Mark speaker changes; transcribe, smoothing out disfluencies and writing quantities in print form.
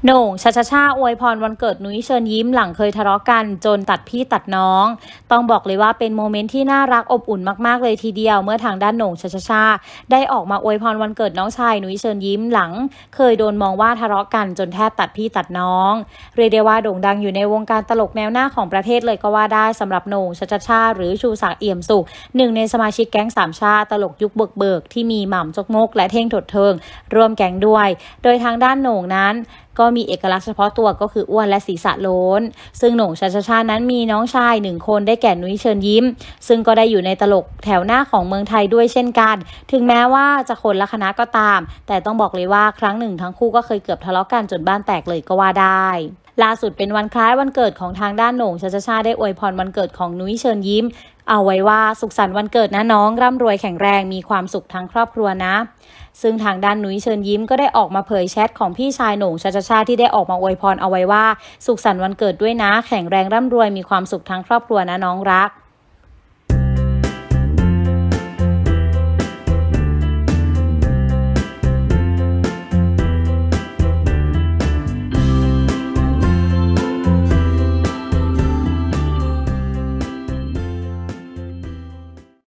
Speaker 1: โหน่งชชชาอวยพรวันเกิดนุ้ยเชิญยิ้มหลังเคยทะเลาะกันจนตัดพี่ตัดน้องต้องบอกเลยว่าเป็นโมเมนต์ที่น่ารักอบอุ่นมากๆเลยทีเดียวเมื่อทางด้านโหน่งชชชาได้ออกมาอวยพรวันเกิดน้องชายนุ้ยเชิญยิ้มหลังเคยโดนมองว่าทะเลาะกันจนแทบตัดพี่ตัดน้องเรียกได้ว่าโด่งดังอยู่ในวงการตลกแนวหน้าของประเทศเลยก็ว่าได้สำหรับโหน่งชชชาหรือชูศักดิ์เอี่ยมสุขหนึ่งในสมาชิกแก๊งสามชาตลกยุคเบิกที่มีหม่ำจกมกและเท่งถดเทิงร่วมแก๊งด้วยโดยทางด้านโหน่งนั้นก็มีเอกลักษณ์เฉพาะตัวก็คืออ้วนและศีรษะโล้นซึ่งโหน่งชชชานั้นมีน้องชาย1 คนได้แก่นุ้ยเชิญยิ้มซึ่งก็ได้อยู่ในตลกแถวหน้าของเมืองไทยด้วยเช่นกันถึงแม้ว่าจะคนละคณะก็ตามแต่ต้องบอกเลยว่าครั้งหนึ่งทั้งคู่ก็เคยเกือบทะเลาะกันจนบ้านแตกเลยก็ว่าได้ล่าสุดเป็นวันคล้ายวันเกิดของทางด้านโหน่งชชชาได้อวยพรวันเกิดของนุ้ยเชิญยิ้มเอาไว้ว่าสุขสันต์วันเกิดนะน้องร่ำรวยแข็งแรงมีความสุขทั้งครอบครัวนะซึ่งทางด้านนุ้ยเชิญยิ้มก็ได้ออกมาเผยแชทของพี่ชายโหน่งชชชาที่ได้ออกมาอวยพรเอาไว้ว่าสุขสันต์วันเกิดด้วยนะแข็งแรงร่ำรวยมีความสุขทั้งครอบครัวนะน้องรัก